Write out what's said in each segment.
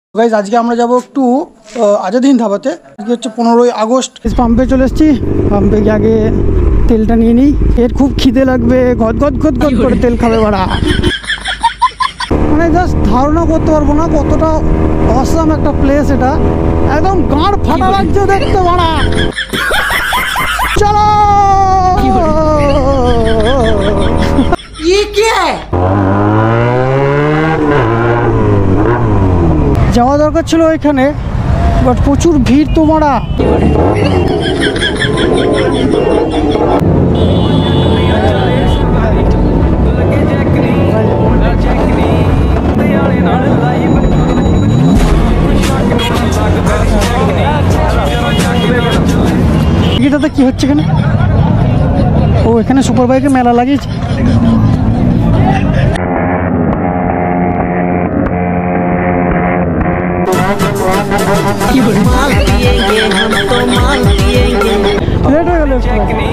Guys আজকে আমরা যাব একটু আজাদ হিন্দ ধাবাতে। আজকে হচ্ছে 15ই আগস্ট। পাম্পে চলে এসেছি। পাম্পে গিয়ে আগে তেলটা নিয়ে নিই। এর খুব খিদে লাগবে, গদ গদ গদ গদ করে তেল খাবে বাড়া। মানে জাস্ট ধারণা করতে পারবো না কতটা অসাম একটা প্লেস এটা। একদম গাঁড় ফাটা লাগছে দেখতে বাড়া। চলো যাওয়া দরকার ছিল ওইখানে, বাট প্রচুর ভিড় তো মারা। এটাতে কি হচ্ছে এখানে? ও এখানে সুপার বাইকে মেলা লাগিয়েছে। লেট হয়ে গেল।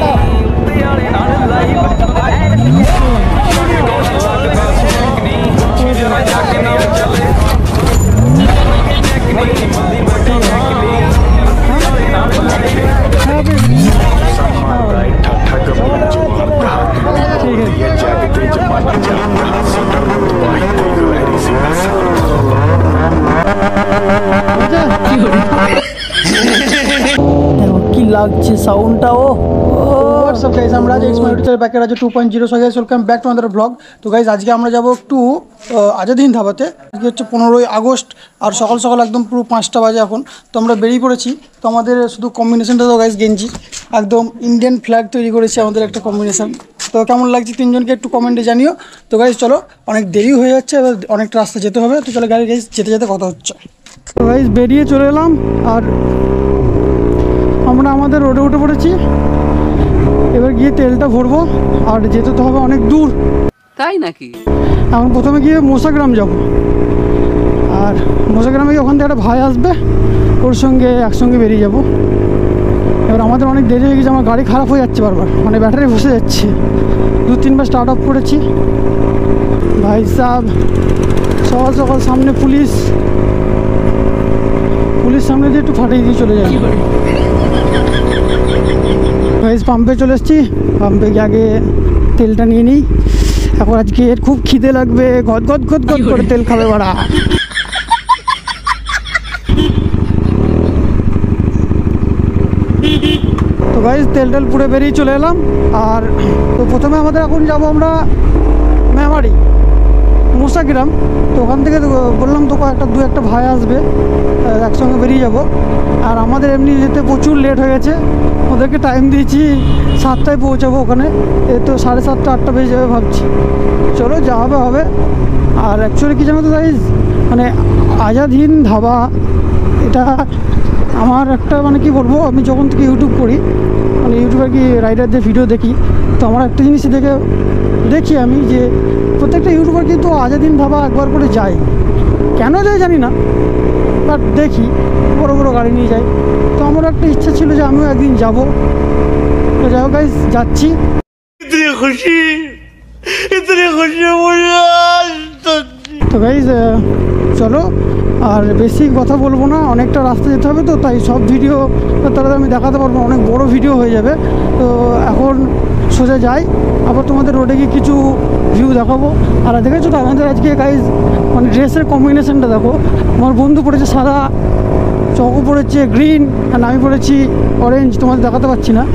কি লাগছে সাউন্ডটাও। হোয়াটসঅ্যাপ গাইজ, আমরা আজ এক্স মাইউটির ব্যাকের আছে 2.0। So guys welcome back to আমাদের ব্লগ। তো গাইজ আজকে আমরা যাব একটু আজাদ হিন্দ ধাবাতে। আজকে হচ্ছে 15ই আগস্ট আর সকাল সকাল একদম পুরো 5টা বাজে এখন। তো আমরা বেরিয়ে পড়েছি। তো আমাদের শুধু কম্বিনেশনটা তো গাইজ গেঞ্জি একদম ইন্ডিয়ান ফ্ল্যাগ তৈরি করেছে আমাদের একটা কম্বিনেশন। তো কেমন লাগছে তিনজনকে একটু কমেন্টে জানিও। তো গাইজ চলো, অনেক দেরি হয়ে যাচ্ছে, এবার অনেকটা রাস্তা যেতে হবে। তো চলো গাড়ি গাইজ যেতে যেতে কথা হচ্ছে। তো গাইজ বেরিয়ে চলে এলাম আর আমরা আমাদের রোডে উঠে পড়েছি। এবার গিয়ে তেলটা ভরবো আর যেতে তো হবে অনেক দূর। তাই নাকি? এখন প্রথমে গিয়ে মোসাগ্রাম যাব, আর মোসাগ্রামে গিয়ে ওখান থেকে একটা ভাই আসবে, ওর সঙ্গে একসঙ্গে বেরিয়ে যাব। এবার আমাদের অনেক দেরি হয়ে গেছে, আমার গাড়ি খারাপ হয়ে যাচ্ছে বারবার, মানে ব্যাটারি বসে যাচ্ছে। 2-3বার স্টার্ট আপ করেছি। ভাই সাহেব সকাল সকাল সামনে পুলিশ সামনে দিয়ে একটু ফাটিয়ে দিয়ে চলে যায়। গাইজ পাম্পে চলে এসেছি। পাম্পে গিয়ে আগে তেলটা নিয়ে নিই। এখন আজকে এর খুব খিদে লাগবে, গদ গদ গদ গদ করে তেল খাবে বাড়া। তো গাইজ তেল পুড়ে বেরিয়ে চলে এলাম। আর তো প্রথমে আমাদের এখন যাব আমরা মেমারি মোসাগ্রাম। তো ওখান থেকে বললাম তো দু একটা ভাই আসবে, একসঙ্গে বেরিয়ে যাব। আর আমাদের এমনি যেতে প্রচুর লেট হয়ে গেছে, ওদেরকে টাইম দিয়েছি 7টায় পৌঁছাবো ওখানে। এ তো 7:30 8টা বেজে যাবে ভাবছি। চলো যা হবে হবে। আর অ্যাকচুয়ালি কী জানো তো গাইজ, মানে আজাদ হিন্দ ধাবা এটা আমার একটা মানে কি বলবো, আমি যখন থেকে ইউটিউব করি, মানে ইউটিউবে কি রাইডারদের ভিডিও দেখি, তো আমার একটা জিনিস দেখি আমি যে প্রত্যেকটা ইউটিউবার কিন্তু আজাদ হিন্দ ধাবা একবার করে যায়। কেন যায় জানি না, বাট দেখি বড় বড় গাড়ি নিয়ে যায়। তো আমার একটা ইচ্ছা ছিল যে আমিও একদিন যাব। তো যাই হোক গাইজ যাচ্ছি। তো গাইজ চলো, আর বেশি কথা বলবো না, অনেকটা রাস্তা যেতে হবে। তো তাই সব ভিডিও তারা আমি দেখাতে পারবো, অনেক বড় ভিডিও হয়ে যাবে। তো এখন সোজা যাই, আবার তোমাদের রোডে গিয়ে কিছু ভিউ দেখাবো। আর দেখেছো তো আমাদের আজকে গাইজ মানে ড্রেসের কম্বিনেশনটা দেখো। আমার বন্ধু পড়েছে সাদা, চকো পড়েছে গ্রিন, আর আমি পড়েছি অরেঞ্জ। তোমাদের দেখাতে পারছি না,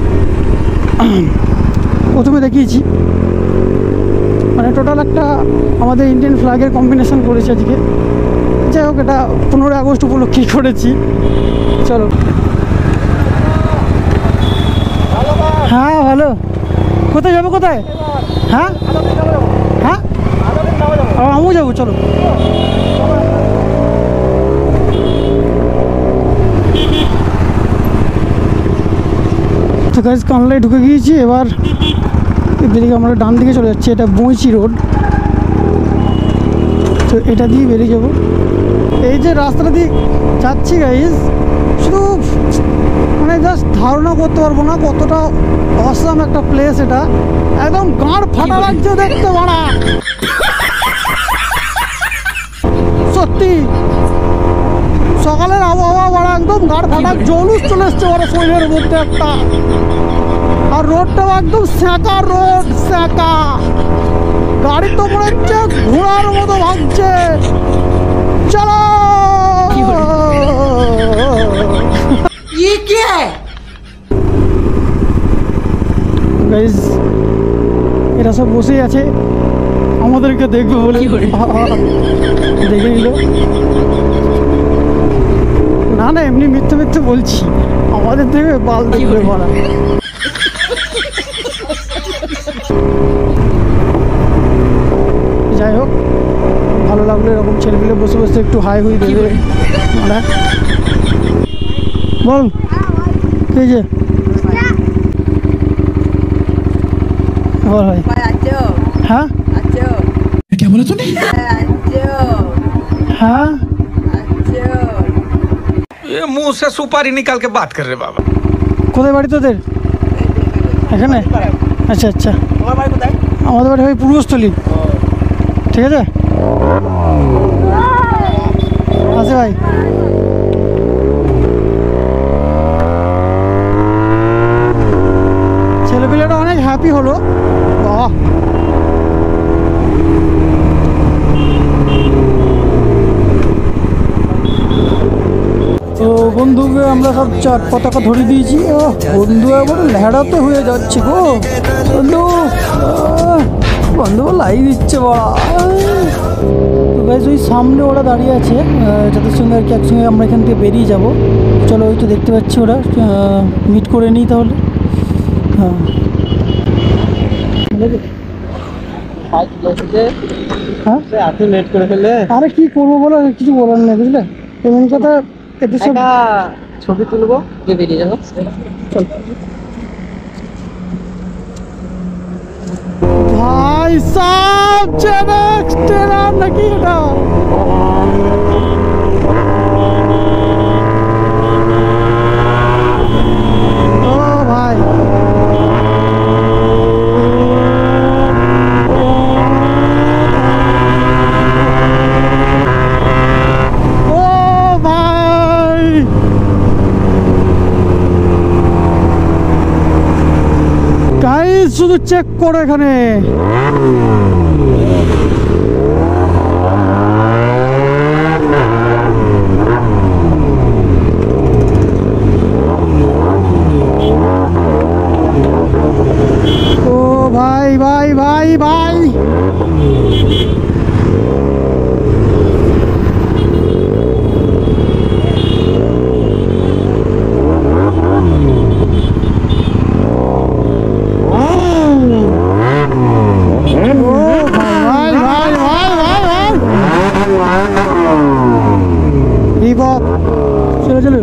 প্রথমে দেখিয়েছি। মানে টোটাল একটা আমাদের ইন্ডিয়ান ফ্ল্যাগের কম্বিনেশন করেছি আজকে। যাই হোক, এটা 15ই আগস্ট উপলক্ষেই করেছি। চলো। হ্যাঁ ভালো। কোথায় যাবো কোথায়? হ্যাঁ হ্যাঁ আমিও যাবো, চলো। তো গাইজ কানলায় ঢুকে গিয়েছি। এবার এদিকে আমরা ডান দিকে চলে যাচ্ছি, এটা বইচি রোড। তো এটা দিয়ে বেরিয়ে যাবো। এই যে রাস্তাটা দিয়ে যাচ্ছি গাইজ, শুধু মানে জাস্ট ধারণা করতে পারবো না কতটা অসাম একটা প্লেস এটা। একদম গাঁড় ফাটা লাগছে দেখতে বাড়া, সত্যি। একদম গাড় ফাটা জলুস চলে এসছে ওরা শরীরের মধ্যে একটা। আর রোডটাও একদম স্যাঁকা রোড, স্যাঁকা। গাড়ি তো মনে হচ্ছে ঘোড়ার মতো ভাগছে। চলো গাইস, এরা সব বসেই আছে আমাদেরকে দেখবে বলে। দেখে নিল না, না এমনি মিথ্যে মিথ্যে বলছি, আমাদের দেখবে বাল দেখবে মারা। যাই হোক, ভালো লাগলো এরকম ছেলেগুলো বসে বসে একটু হাই হুই দেবে। বল কে যে বল ভাই। হ্যাঁ क्या बोला तूने? হ্যাঁ ये मुंह से सुपारी निकाल के बात कर रहे बाबा। কোথায় বাড়ি তোদের? এখানে? আচ্ছা আচ্ছা, আমাদের বাড়ি হয় পূর্বস্থলী। ঠিক আছে আছে ভাই। ছেলেপিলেটা অনেক হ্যাপি হলো। বাহ, তো বন্ধুকে আমরা সব চার পতাকা ধরে দিয়েছি। ও বন্ধু এবার ল্যাড়াতে হয়ে যাচ্ছে গো বন্ধু। বন্ধু লাই দিচ্ছে বড়া। তো গাইজ ওই সামনে ওরা দাঁড়িয়ে আছে, যাদের সঙ্গে আর কি একসঙ্গে আমরা এখান থেকে বেরিয়ে যাব। চলো ওই তো দেখতে পাচ্ছি ওরা, মিট করে নিই তাহলে। হ্যাঁ লেট করে ফেললে। আরে কি করবো বলো, কিছু বলার নেই বুঝলে। এমন কথা এদের সব ছবি তুলবো যে বেরিয়ে যাবো। ভাই সাব চেনার নাকি এটা? ও ভাই গাইস, শুধু চেক করো এখানে। ও ভাই ভাই ভাই ভাই, চলো চলো।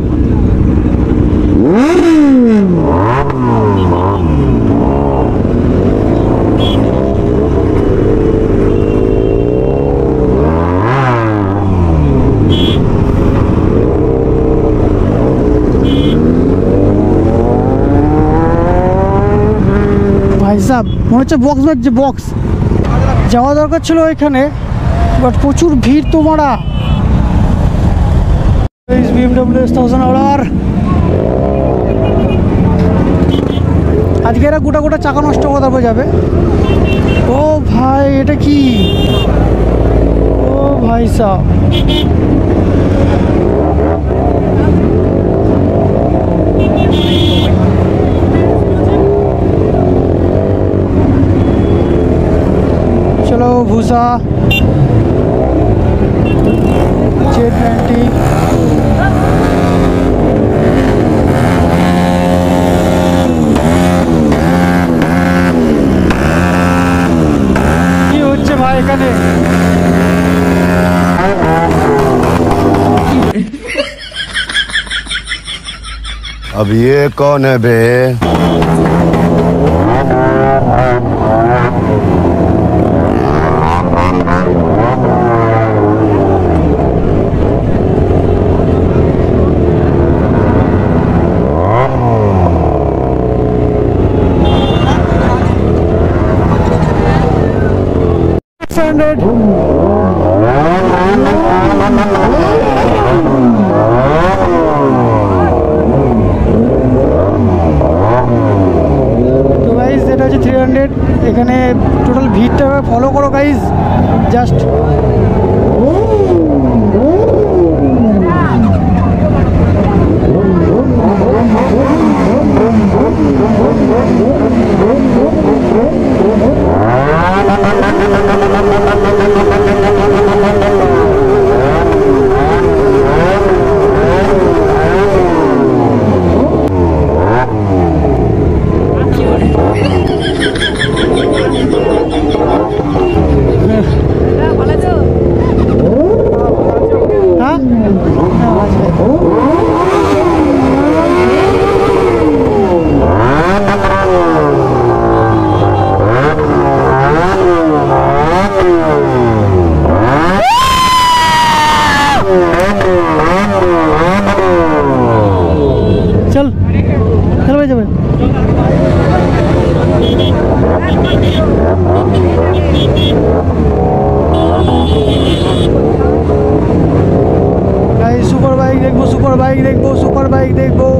ভাই সাহেব মনে হচ্ছে বক্স বাজছে, বক্স। যাওয়া দরকার ছিল ওইখানে, বাট প্রচুর ভিড় তো মারা। BMW S1000 আজকে এরা গোটা গোটা চাকা নষ্ট করে তারপর যাবে। ও ভাই এটা কি? ও ভাই সাহেব चलो भूसा जेट 90 কি হচ্ছে ভাই এখানে? अब ये कौन है बे? জাস্ট चल चल भाई चल सुपर बाइक देखो सुपर बाइक देखो सुपर बाइक देखो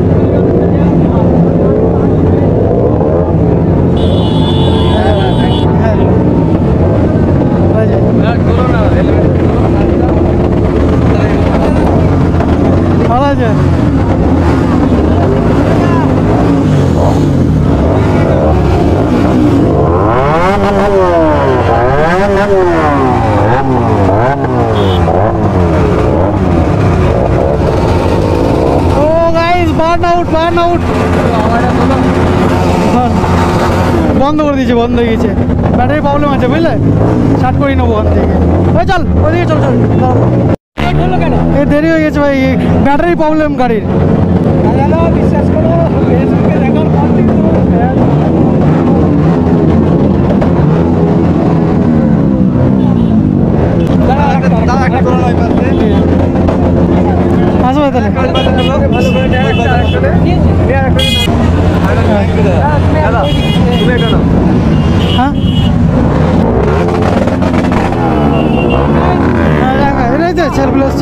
বার্ন আউট বন্ধ করে দিয়েছে বন্ধ হয়ে গেছে ব্যাটারি প্রবলেম আছে বুঝলে স্টার্ট করে নেবো ওখান থেকে ওই চল ওইদিকে চল চল এ দেরি হয়ে গেছে ভাই ব্যাটারি প্রবলেম গাড়ির বিশ্বাস করো আসো তাহলে হ্যাঁ ছেলেগুলো আসছে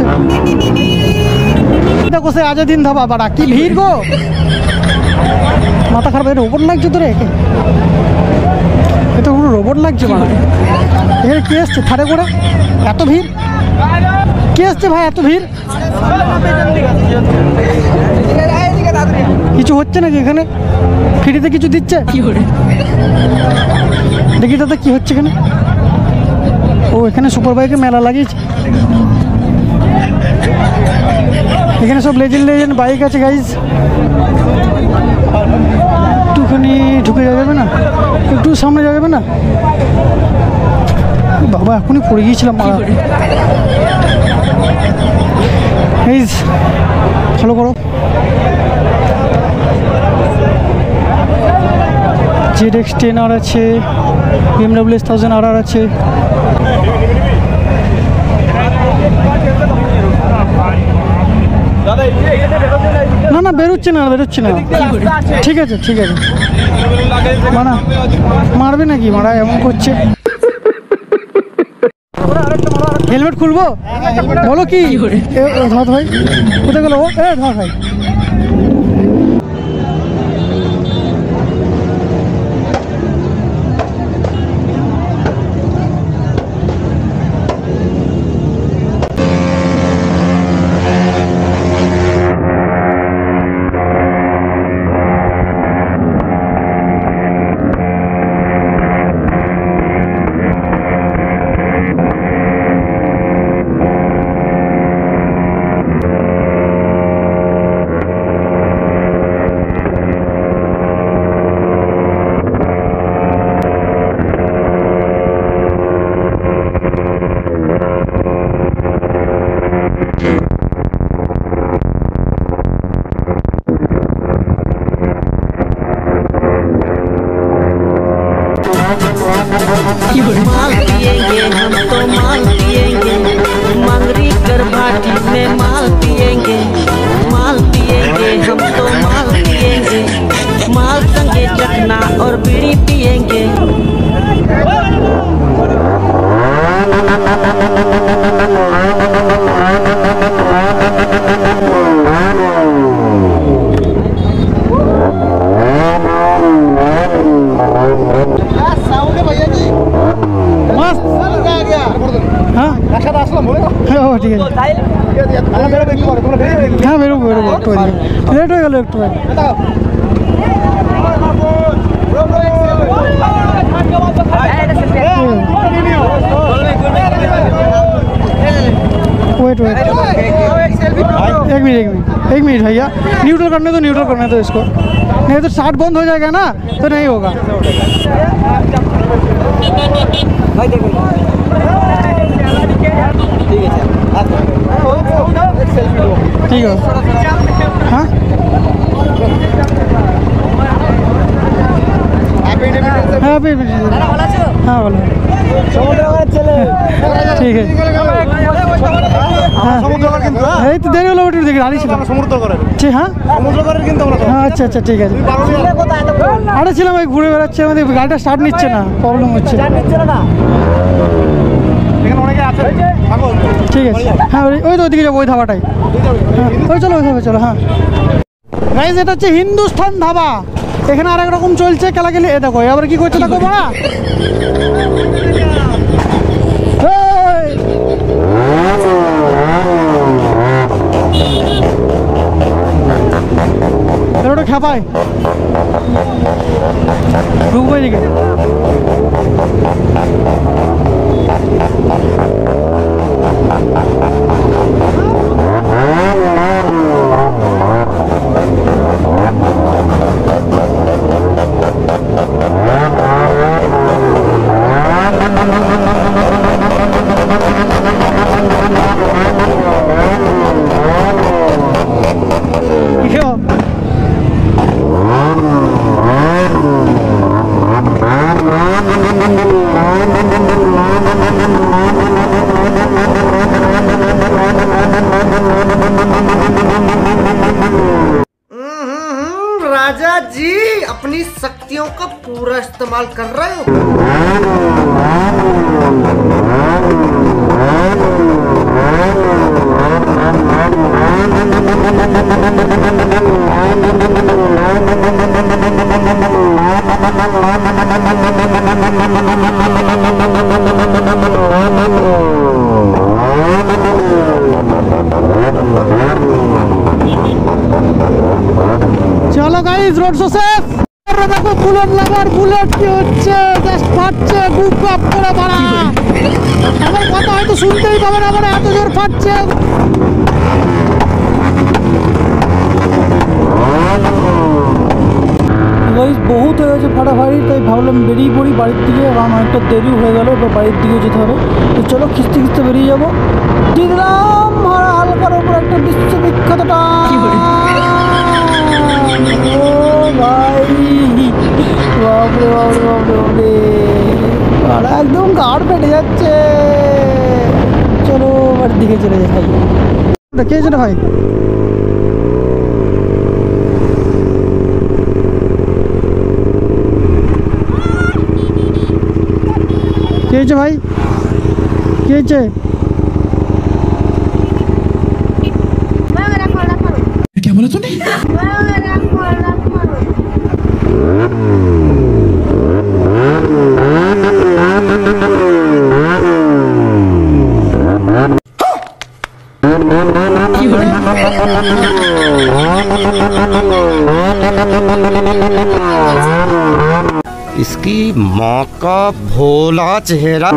দেখো সে আজ দিন ধাবা বাড়া কি ভিড় গো মাথা খারাপ রোবট লাগছে তো রে এটা পুরো রোবট লাগছে বাড়া এখানে কে এসছে থারে করে এত ভিড় কে এসছে ভাই এত ভিড় কিছু হচ্ছে নাকি এখানে ফ্রিতে কিছু দিচ্ছে দেখি দাদা কি হচ্ছে এখানে ও এখানে সুপার বাইকের মেলা লাগিয়েছে এখানে সব লেজেন্ড বাইক আছে গাইজ একটুখানি ঢুকে যাবে না একটু সামনে যাবে না বাবা এখনই পড়ে গিয়েছিলাম গাইজ ফলো করো ZX10R আছে BMW S1000RR আছে না না বেরোচ্ছে না ঠিক আছে মানা মারবে নাকি মারা এমন করছে হেলমেট খুলবো বলো কি ধর ভাই কোথায় গেল ও ধর ভাই হ্যাঁ বেরোবো বেরোবো একটু লেট হয়ে গেলো একটু वेट वेट एक मिनट भैया न्यूट्रल करने दो इसको नहीं तो स्टार्ट बंद हो जाएगा ना तो नहीं होगा ठीक है हाँ हाँ बोलो ठीक है এই তো দেরি হলো ওটির দিকে গাড়ি ছিল সমুদ্র করে ঠিক হ্যাঁ সমুদ্র করে কিন্তু আমরা আচ্ছা আচ্ছা ঠিক আছে আরে ছিলাম এই ঘুরে বেড়াচ্ছে আমাদের গাড়িটা স্টার্ট নিচ্ছে না প্রবলেম হচ্ছে স্টার্ট নিচ্ছে না এখানে অনেকে আছে ঠিক আছে হ্যাঁ ওই তো ওইদিকে যাবো ওই ধাবাটাই হ্যাঁ ওই চলো ওই ধাবা চলো হ্যাঁ গাইস এটা হচ্ছে হিন্দুস্তান ধাবা এখানে আরেক রকম চলছে খেলাখেলি এ দেখো এবার কি করছে দেখো বড়া ওটা খেপায় ঢুকবো এদিকে राजा जी अपनी शक्तियों का पूरा इस्तेमाल कर रहे हो। चलो गाइस रोड शो सेफ देखो बुलेट लाभार बुलेट की হচ্ছে জাস্ট ফাটছে গুপ আপ করে বাড়া আমার কথা হয়তো শুনতেই পাবে না মানে এত জোর ফাটছে গাইস বহুত হয়ে গেছে ফাটাফাটি তাই ভাবলাম বেরিয়ে পড়ি বাড়ির দিকে কারণ অনেকটা দেরি হয়ে গেল এবার বাড়ির দিকে যেতে হবে তো চলো খিস্তে খিস্তে বেরিয়ে যাবো দিলাম হালকার উপর একটা বিশ্ববিখ্যাতটা বাপরে বাপরে বাপরে বাপরে আর একদম গাড় ফেটে যাচ্ছে চলো বাড়ির দিকে চলে যাই কে যেটা ভাই কে হয়েছে ভাই কে হয়েছে क्या बोला तूने इसकी माँ का भोला चेहरा।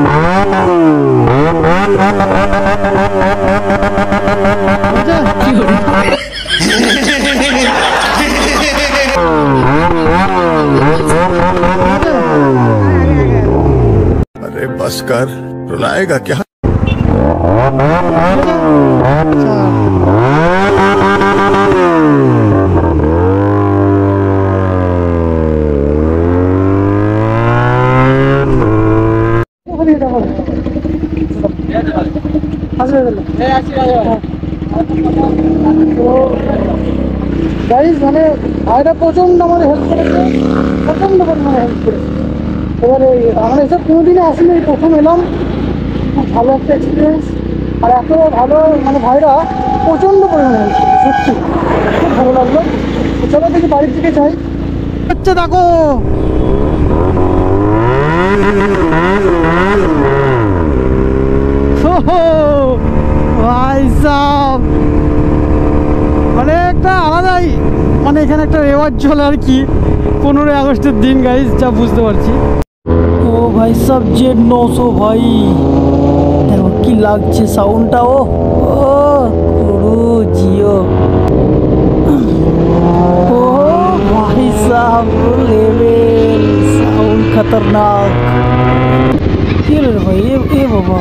अरे बस कर रुलाएगा क्या গাইস মানে ভাইরা প্রচন্ড মানে হেল্প করেছে প্রচন্ড পরিমাণে হেল্প করেছে এবারে আমরা এসব কোনোদিনই আসলে প্রথম এলাম খুব ভালো একটা এক্সপিরিয়েন্স আর এত ভালো মানে ভাইরা প্রচন্ড পরিমাণে হেল্প করেছে সত্যি খুব ভালো লাগলো চলো দেখি বাড়ির দিকে যাই হচ্ছে দেখো ভাই সাব, মানে একটা আলাদাই, মানে এখানে একটা রেওয়াজ চলে আর কি 15ই আগস্টের দিন গাইস, যা বুঝতে পারছি। ও ভাই সাব জেড 900 ভাই, দেখো কি লাগছে সাউন্ডটা। ও পুরো জিও। ও ভাই সাব লেভেল সাউন্ড খতরনাক। কি রে ভাই, এ বাবা।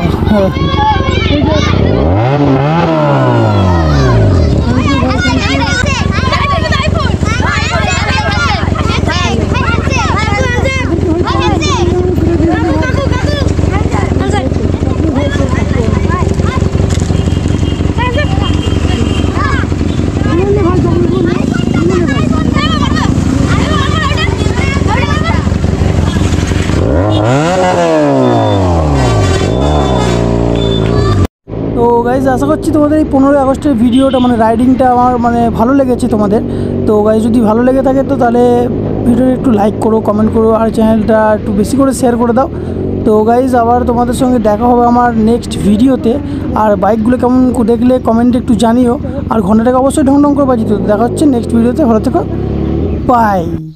তো গাইজ আশা করছি তোমাদের এই 15ই আগস্টের ভিডিওটা মানে রাইডিংটা আমার মানে ভালো লেগেছে তোমাদের। তো গাইজ যদি ভালো লেগে থাকে তো তাহলে ভিডিওটা একটু লাইক করো, কমেন্ট করো, আর চ্যানেলটা একটু বেশি করে শেয়ার করে দাও। তো গাইজ আবার তোমাদের সঙ্গে দেখা হবে আমার নেক্সট ভিডিওতে। আর বাইকগুলো কেমন দেখলে কমেন্টে একটু জানিও, আর ঘন্টাটাকে অবশ্যই ঢং ঢং করে বাজিয়ে দিও। দেখা হচ্ছে নেক্সট ভিডিওতে, ভালো থেকো, বাই।